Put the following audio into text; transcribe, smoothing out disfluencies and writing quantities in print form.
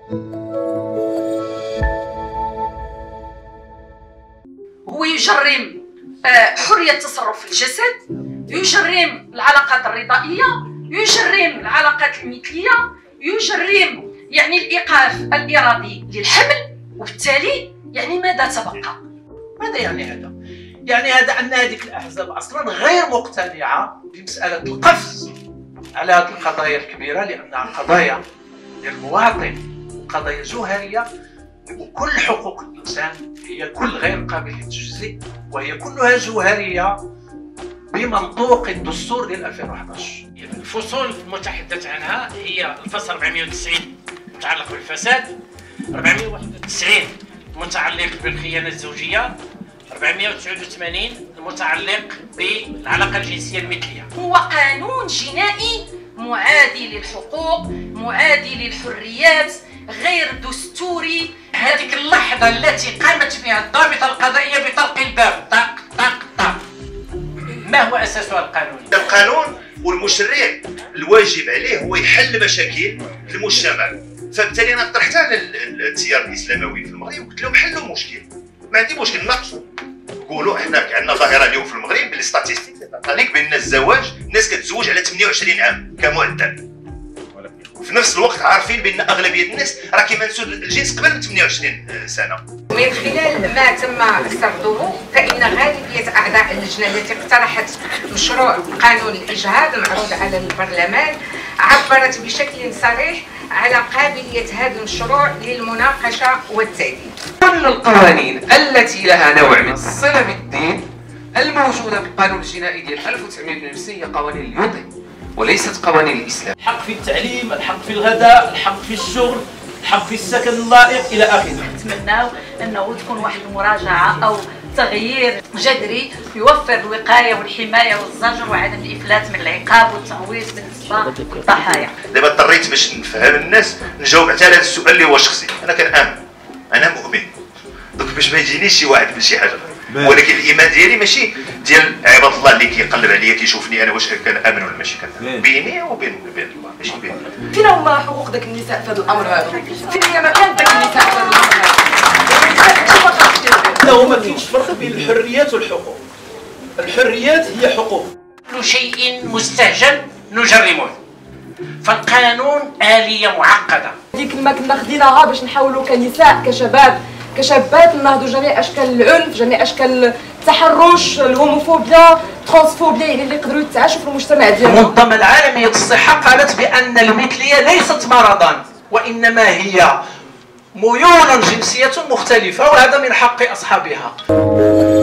هو يجرم حرية التصرف في الجسد، يجرم العلاقات الرضائية، يجرم العلاقات المثلية، يجرم يعني الإيقاف الإرادي للحمل، وبالتالي يعني ماذا تبقى؟ ماذا يعني هذا؟ يعني هذا أن هذه الأحزاب أصلا غير مقتنعة بمسألة القفز على هذه القضايا الكبيرة، لأنها قضايا للمواطن وقضايا جوهرية، وكل حقوق الإنسان هي كل غير قابلة للتجزئ، وهي كلها جوهرية بمنطوق الدستور ديال 2011. الفصول المتحدث عنها هي الفصل 490 متعلق بالفساد، 491 متعلق بالخيانة الزوجية، 489 المتعلق بالعلاقة الجنسية المثلية. هو قانون جنائي معادي للحقوق، معادي للحريات، غير دستوري. هذه اللحظة التي قامت فيها الضابطة القضائية بطرق الباب طق طق طق، ما هو أساسها القانون؟ القانون والمشرع الواجب عليه هو يحل مشاكل المجتمع، فبالتالي انا طرحت على التيار الاسلاموي في المغرب وقلت لهم حلوا المشكل، ما عندي مشكل ناقصوا، قولوا احنا عندنا ظاهره اليوم في المغرب باللي ستاتيستيك كتعطيك بان الزواج الناس كتزوج على 28 عام كمعدل، في نفس الوقت عارفين بان اغلبيه الناس راه كيمارسوا الجنس قبل من 28 سنه. من خلال ما تم سرده فإن غالبية أعضاء اللجنة التي اقترحت مشروع قانون الإجهاض المعروض على البرلمان عبرت بشكل صريح على قابلية هذا المشروع للمناقشة والتعديل. كل القوانين التي لها نوع من الصلة بالدين الموجودة بالقانون الجنائي ديال 1952 هي قوانين اليوطي وليست قوانين الإسلام. الحق في التعليم، الحق في الغذاء، الحق في الشغل، الحق في السكن اللائق إلى آخره. نتمناو أنه تكون واحد المراجعة أو تغيير جذري يوفر الوقاية والحماية والزجر وعدم الإفلات من العقاب والتعويض بالنسبة للضحايا. دابا اضطريت باش نفهم الناس نجاوب حتى على هذا السؤال اللي هو شخصي، أنا كنآمن، أنا مؤمن، دوك باش ما يجينيش شي واحد بشي حاجة، ولكن الإيمان ديالي ماشي ديال عباد الله اللي كيقلب عليا كيشوفني أنا واش كنآمن ولا ماشي كنآمن، بيني وبين الله ماشي بيني. فين هما حقوق داك النساء في هذا الامر هذا؟ فين هي مكان داك النساء في هذا الامر هذا؟ لا، ما كاينش فرق بين الحريات والحقوق. الحريات هي حقوق. كل شيء مستعجل نجرمه، فالقانون آلية معقدة. ديك ما كنا خديناها باش نحاولوا كنساء كشابات ننهضوا جميع اشكال العنف، جميع اشكال التحرش، الهوموفوبيا، ترانسفوبيا، يعني اللي يقدروا يتعاشوا في المجتمع ديالنا. المنظمة العالمية للصحة قالت بأن المثلية ليست مرضا، وإنما هي ميول جنسية مختلفة، وهذا من حق أصحابها.